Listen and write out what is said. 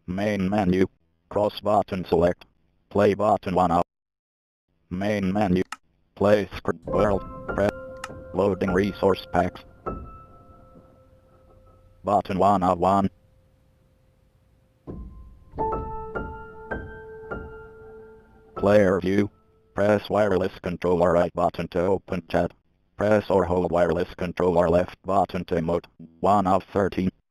Main menu. Cross button select. Play button 1 out. Main menu. Play script world. Press. Loading resource packs. Button 1 of 1. Player view. Press wireless controller right button to open chat. Press or hold wireless controller left button to emote. 1 of 13.